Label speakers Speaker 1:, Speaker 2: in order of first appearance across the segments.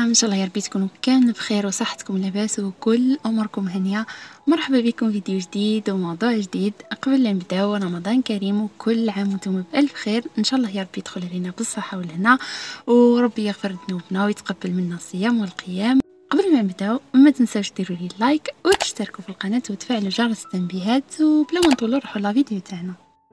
Speaker 1: ان شاء الله يا ربي تكونوا كامل بخير وصحتكم لاباس وكل اموركم هنيه. مرحبا بكم فيديو جديد وموضوع جديد. قبل لا نبداو، رمضان كريم وكل عام وانتم بالف خير. ان شاء الله يا ربي يدخل علينا بالصحه والهنا وربي يغفر ذنوبنا ويتقبل منا الصيام والقيام. قبل ما نبداو ما تنساوش ديروا لي لايك وتشتركوا في القناه وتفعلوا جرس التنبيهات، وبلا ما نطولوا نروحوا لا فيديو تاعنا.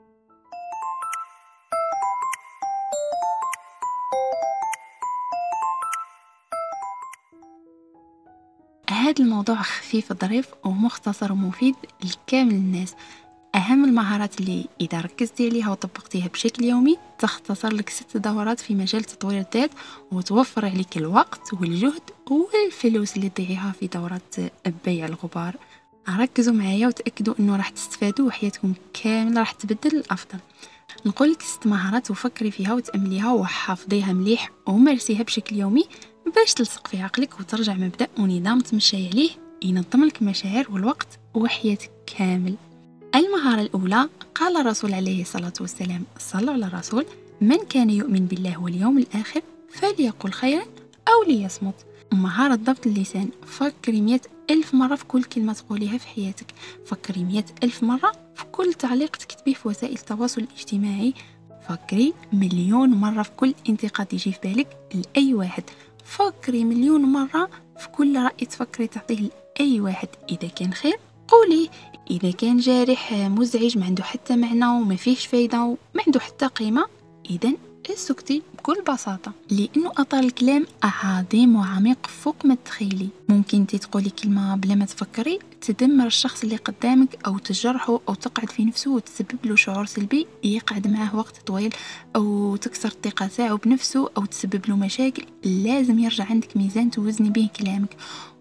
Speaker 1: هذا الموضوع خفيف ظريف ومختصر ومفيد لكامل الناس. أهم المهارات اللي إذا ركزتي عليها وطبقتيها بشكل يومي تختصر لك 6 دورات في مجال تطوير الذات وتوفر عليك الوقت والجهد والفلوس اللي تضيعيها في دورات بيع الغبار. ركزوا معايا وتأكدوا أنه راح تستفادوا وحياتكم كامل راح تبدل الأفضل. نقول لك 6 مهارات وفكري فيها وتأمليها وحافظيها مليح ومارسيها بشكل يومي باش تلصق في عقلك وترجع مبدأ ونظام تمشي عليه ينظم لك المشاعر والوقت وحياتك كامل. المهارة الأولى، قال الرسول عليه الصلاة والسلام، صلوا على الرسول: من كان يؤمن بالله واليوم الآخر فليقل خيرا أو ليصمت. مهارة ضبط اللسان، فكري 100,000 مرة في كل كلمة تقوليها في حياتك. فكري 100,000 مرة في كل تعليق تكتبيه في وسائل التواصل الاجتماعي. فكري 1,000,000 مرة في كل انتقاد يجي في بالك لأي واحد. فكري 1,000,000 مرة في كل رأي تفكري تعطيه لأي واحد. إذا كان خير قوليه، إذا كان جارح مزعج ما عنده حتى معنى وما فيهش فايدة وما عنده حتى قيمة، إذن اسكتي بكل بساطة، لأنه أثر الكلام عظيم وعميق فوق ما تتخيلي. ممكن انتي تقولي كلمة بلا ما تفكري تدمر الشخص اللي قدامك أو تجرحه أو تقعد في نفسه وتسبب له شعور سلبي يقعد معه وقت طويل، أو تكسر الثقة تاعو بنفسه أو تسبب له مشاكل. لازم يرجع عندك ميزان توزني به كلامك.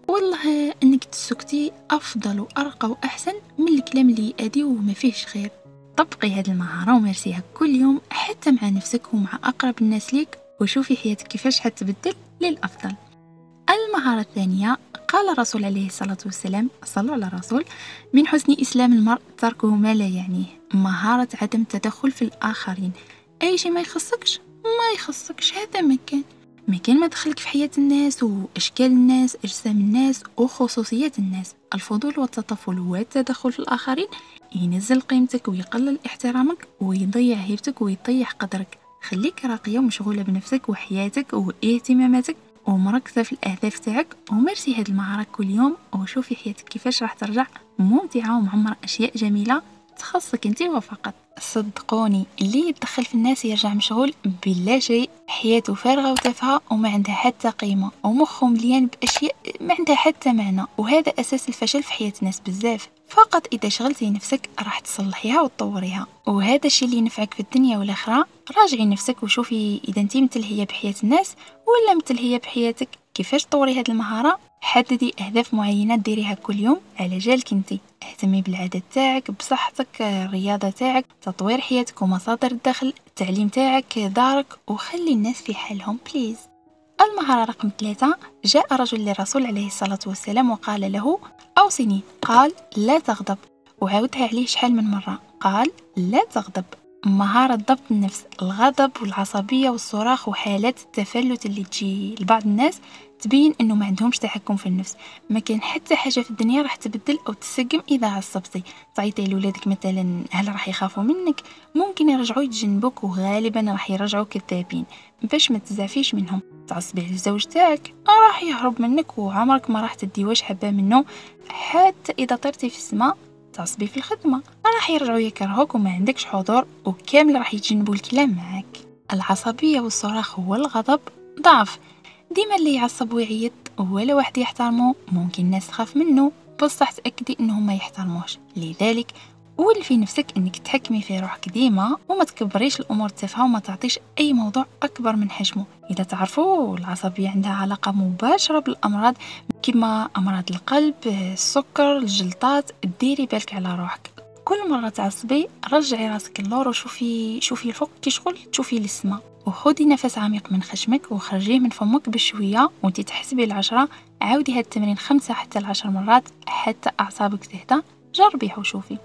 Speaker 1: والله انك تسكتي افضل وارقى واحسن من الكلام اللي يأذي وما فيهش خير. طبقي هذه المهارة ومارسيها كل يوم حتى مع نفسك ومع اقرب الناس ليك، وشوفي حياتك كيفاش حتبدل للافضل. المهارة الثانية، قال الرسول عليه الصلاة والسلام، صلوا على الرسول: من حسن اسلام المرء تركه ما لا يعنيه. مهارة عدم التدخل في الاخرين. اي شيء ما يخصكش ما يخصكش، هذا مكان ما دخلك في حياة الناس وأشكال الناس، أجسام الناس وخصوصيات الناس. الفضول والتطفل والتدخل في الآخرين ينزل قيمتك ويقلل احترامك ويضيع هيبتك ويطيح قدرك. خليك راقية ومشغولة بنفسك وحياتك واهتماماتك ومركزة في الأهداف تاعك، ومارسي هذه المهارة كل يوم وشوفي حياتك كيفاش راح ترجع ممتعة ومعمرة أشياء جميلة تخصك انت وفقط. صدقوني اللي يتدخل في الناس يرجع مشغول بلا شيء، حياته فارغة وتافهة وما عندها حتى قيمة، ومخه مليان بأشياء ما عندها حتى معنى، وهذا أساس الفشل في حياة الناس بزاف. فقط إذا شغلتي نفسك راح تصلحيها وتطوريها، وهذا الشيء اللي ينفعك في الدنيا والآخرة. راجعي نفسك وشوفي إذا انتي متلهية بحياة الناس ولا متلهية بحياتك. كيفاش تطوري هذه المهارة؟ حددي أهداف معينة ديريها كل يوم على جالك انتي. اهتمي بالعادات تاعك، بصحتك، الرياضة تاعك، تطوير حياتك ومصادر الدخل، التعليم تاعك، دارك، وخلي الناس في حالهم بليز. المهارة رقم 3، جاء رجل للرسول عليه الصلاة والسلام وقال له: أوصني. قال: لا تغضب. وعاودها عليه شحال من مرة، قال: لا تغضب. مهارة ضبط النفس. الغضب والعصبية والصراخ وحالات التفلت اللي تجي لبعض الناس تبين انه ما عندهمش تحكم في النفس. ما كان حتى حاجة في الدنيا راح تبدل او تسقم اذا عصبتي. تعيطي لولادك مثلا، هل راح يخافوا منك؟ ممكن يرجعوا يتجنبوك وغالبا راح يرجعوا كذابين. باش ما تزعفيش منهم. تعصبي على الزوج تاعك راح يهرب منك وعمرك ما راح تدي واش حبه منه. حتى اذا طرتي في السماء تعصبي في الخدمة راح يرجعوا يكرهوك وما عندكش حضور وكامل راح يتجنبوا الكلام معك. العصبية والصراخ والغضب ضعف. ديما اللي يعصب ويعيط ولا واحد يحترمه ممكن الناس تخاف منه، بصح تأكدي انهم ما يحترموش. لذلك قول في نفسك انك تحكمي في روحك ديما وما تكبريش الامور التافهه وما تعطيش اي موضوع اكبر من حجمه. اذا تعرفوا العصبيه عندها علاقه مباشره بالامراض كما امراض القلب، السكر، الجلطات. ديري بالك على روحك. كل مره تعصبي رجعي راسك اللور وشوفي الفوق كي شغل تشوفي للسما، وخذي نفس عميق من خشمك وخرجيه من فمك بشويه وانت تحسبي ل10. عاودي هذا التمرين 5 حتى ل10 مرات حتى اعصابك تهدى. جربي وشوفي.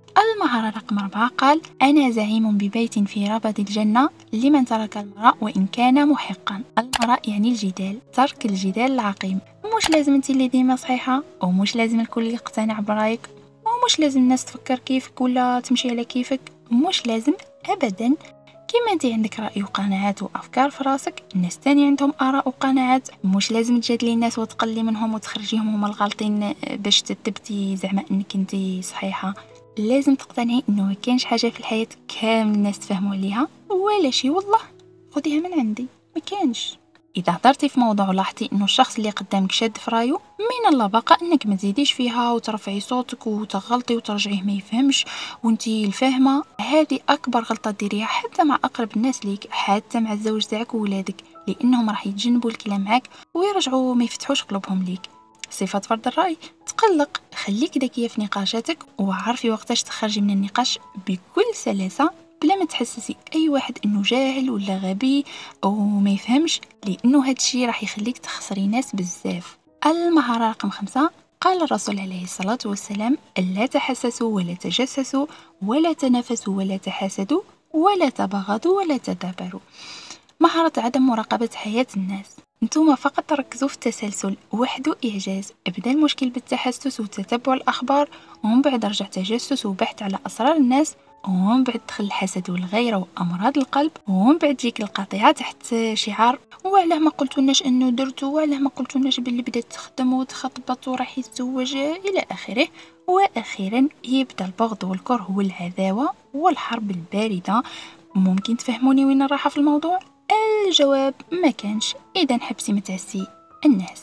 Speaker 1: المهارة رقم 4 قال: أنا زعيم ببيت في ربض الجنة لمن ترك المراء وإن كان محقا. المراء يعني الجدال، ترك الجدال العقيم. مش لازم انت اللي ديما صحيحة، ومش لازم الكل يقتنع برايك، ومش لازم الناس تفكر كيفك ولا تمشي على كيفك، مش لازم أبدا. كيما انت عندك رأي وقناعات وأفكار في راسك، الناس تاني عندهم آراء وقناعات. مش لازم تجادلي الناس وتقلي منهم وتخرجيهم هما الغالطين باش تثبتي زعما انك انت صحيحة. لازم تقتنعي انه ما كاينش حاجه في الحياه كامل الناس تفهموا عليها ولا شي، والله خديها من عندي ما كاينش. اذا هضرتي في موضوع ولاحظتي انه الشخص اللي قدامك شاد في رايه، من الله بقى انك ما تزيديش فيها وترفعي صوتك وتغلطي وترجعيه ما يفهمش وانتي الفاهمه. هذه اكبر غلطه ديريها حتى مع اقرب الناس ليك، حتى مع الزوج تاعك وولادك، لانهم راح يتجنبوا الكلام معك ويرجعوا ما يفتحوش قلوبهم ليك. صفة فرض الرأي تقلق. خليك ذكية في نقاشاتك وعارفي وقتاش تخرجي من النقاش بكل سلاسة بلا ما تحسسي أي واحد إنه جاهل ولا غبي أو ما يفهمش، لأنه هادشي راح يخليك تخسري ناس بزاف. المهارة رقم 5 قال الرسول عليه الصلاة والسلام: لا تحسسوا ولا تجسسوا ولا تنافسوا ولا تحاسدوا ولا تباغضوا ولا تدابروا. مهارة عدم مراقبة حياة الناس. نتوما فقط ركزوا في التسلسل وحده إعجاز. ابدأ المشكل بالتحسس وتتبع الأخبار، ومن بعد رجع تجسس وبحث على أسرار الناس، ومن بعد دخل الحسد والغيرة وأمراض القلب، ومن بعد تجيك القطيعة تحت شعار: وعلاه ما قلتولناش انه درتو، وعلاه ما قلتولناش باللي بدات تخدم وتخطبط وراح يتزوج الى اخره. واخيرا يبدا البغض والكره والعداوه والحرب البارده. ممكن تفهموني وين الراحه في الموضوع؟ الجواب ما كانش. إذا حبسي متعسي الناس.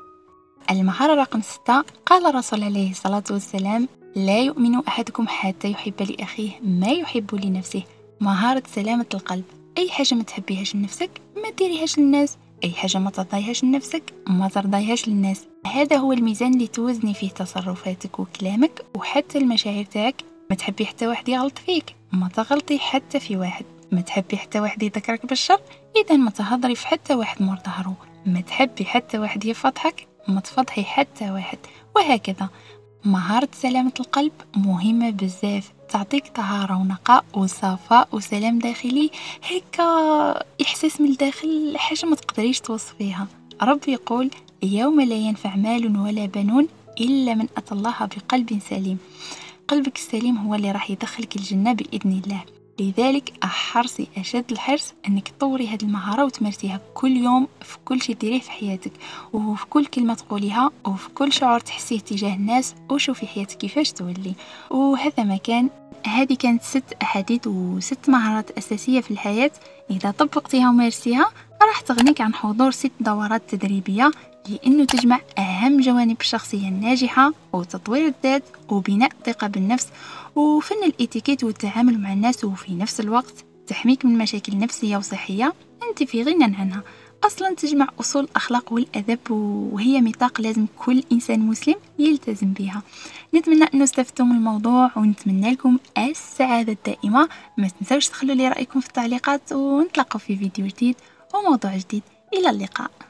Speaker 1: المهارة رقم 6 قال الرسول عليه الصلاة والسلام: لا يؤمن أحدكم حتى يحب لأخيه ما يحب لنفسه. مهارة سلامة القلب. أي حاجة ما تحبيهاش لنفسك ما ديريهاش للناس، أي حاجة ما ترضيهاش لنفسك ما ترضيهاش للناس. هذا هو الميزان اللي توزني فيه تصرفاتك وكلامك وحتى المشاعر تاعك. ما تحبي حتى واحد يغلط فيك، ما تغلطي حتى في واحد. ما تحبي حتى واحد يذكرك بالشر، إذا ما تهضري في حتى واحد مور ظهره. ما تحبي حتى واحد يفضحك، ما تفضحي حتى واحد، وهكذا. مهارة سلامة القلب مهمة بزاف، تعطيك طهارة ونقاء وصفاء وسلام داخلي، هيك إحساس من الداخل، حاجة ما تقدريش توصفيها. ربي يقول: يوم لا ينفع مال ولا بنون إلا من أتى الله بقلب سليم. قلبك السليم هو اللي راح يدخلك الجنة بإذن الله. لذلك أحرصي أشد الحرص أنك تطوري هذه المهارة وتمارسيها كل يوم في كل شيء ديريه في حياتك، وفي كل كلمة تقوليها، وفي كل شعور تحسيه تجاه الناس، وشوفي حياتك كيفاش تولي. وهذا ما كان. هذه كانت 6 أحاديث و6 مهارات أساسية في الحياة. إذا طبقتيها ومارسيها راح تغنيك عن حضور 6 دورات تدريبية، لأنه تجمع أهم جوانب الشخصية الناجحة وتطوير الذات وبناء الثقة بالنفس وفن الاتيكيت والتعامل مع الناس، وفي نفس الوقت تحميك من مشاكل نفسية وصحية أنت في غنى عنها. أصلا تجمع أصول الأخلاق والأدب، وهي ميثاق لازم كل إنسان مسلم يلتزم بها. نتمنى أن استفدتم من الموضوع، ونتمنى لكم السعادة الدائمة. ما تنسوش تخلوا لي رأيكم في التعليقات، ونتلاقوا في فيديو جديد وموضوع جديد. إلى اللقاء.